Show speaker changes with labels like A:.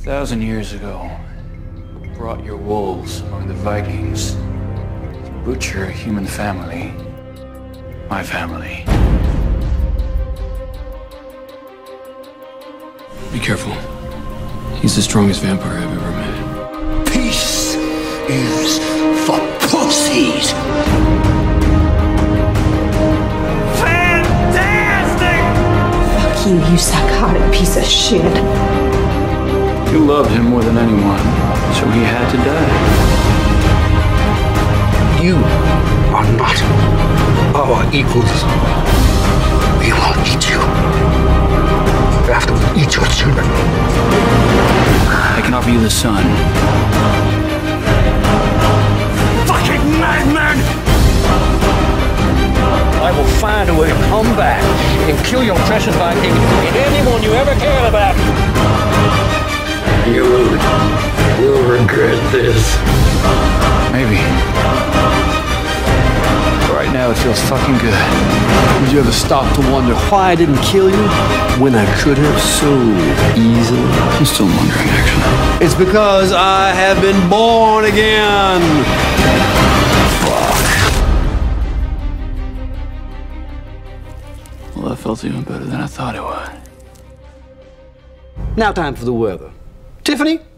A: 1,000 years ago, you brought your wolves among the Vikings to butcher a human family. My family.
B: Be careful. He's the strongest vampire I've ever met.
C: Peace is for pussies.
A: Fantastic!
D: Fuck you, you psychotic piece of shit.
A: You loved him more than anyone, so he had to die.
C: You are not our equals. We will eat you after we eat your children.
A: I can offer you the sun.
C: Fucking madman! I will find a way to come back and kill your precious Viking and anyone you ever cared about. You will regret this.
A: Maybe. But right now it feels fucking good.
E: Did you ever stop to wonder why I didn't kill you when I could have so easily?
B: I'm still wondering, actually.
E: It's because I have been born again.
A: Well, that felt even better than I thought it would.
E: Now time for the weather. Tiffany,